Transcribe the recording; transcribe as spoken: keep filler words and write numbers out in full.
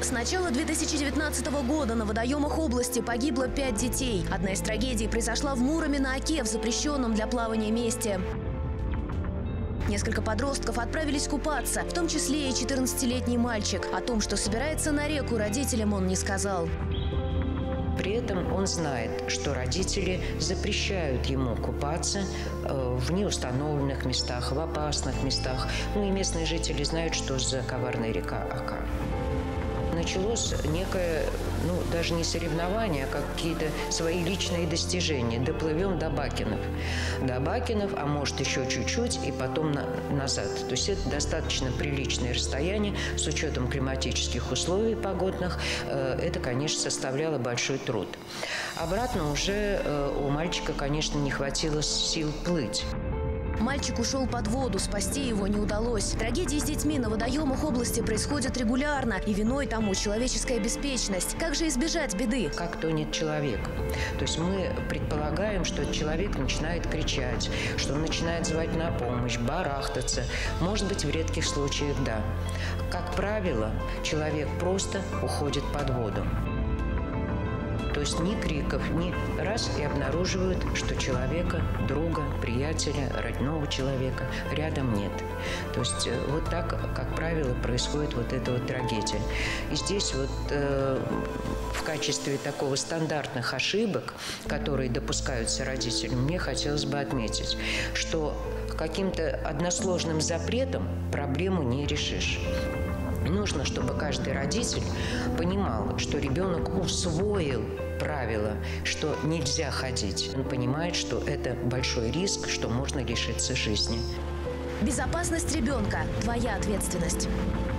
С начала две тысячи девятнадцатого года на водоемах области погибло пять детей. Одна из трагедий произошла в Муроме на Оке, в запрещенном для плавания месте. Несколько подростков отправились купаться, в том числе и четырнадцатилетний мальчик. О том, что собирается на реку, родителям он не сказал. При этом он знает, что родители запрещают ему купаться в неустановленных местах, в опасных местах. Ну и местные жители знают, что за коварная река Ока. Началось некое, ну, даже не соревнование, а какие-то свои личные достижения. Доплывем до Бакинов. До Бакинов, а может еще чуть-чуть, и потом на, назад. То есть это достаточно приличное расстояние, с учетом климатических условий погодных. Э, это, конечно, составляло большой труд. Обратно уже э, у мальчика, конечно, не хватило сил плыть. Мальчик ушел под воду, спасти его не удалось. Трагедии с детьми на водоемах области происходят регулярно, и виной тому человеческая беспечность. Как же избежать беды? Как тонет человек. То есть мы предполагаем, что человек начинает кричать, что он начинает звать на помощь, барахтаться. Может быть, в редких случаях да. Как правило, человек просто уходит под воду. То есть ни криков, ни раз и обнаруживают, что человека, друга, приятеля, родного человека рядом нет. То есть вот так, как правило, происходит вот эта вот трагедия. И здесь вот э, в качестве такого стандартных ошибок, которые допускаются родителям, мне хотелось бы отметить, что каким-то односложным запретом проблему не решишь. Нужно, чтобы каждый родитель понимал, что ребенок усвоил правило, что нельзя ходить. Он понимает, что это большой риск, что можно лишиться жизни. Безопасность ребенка – твоя ответственность.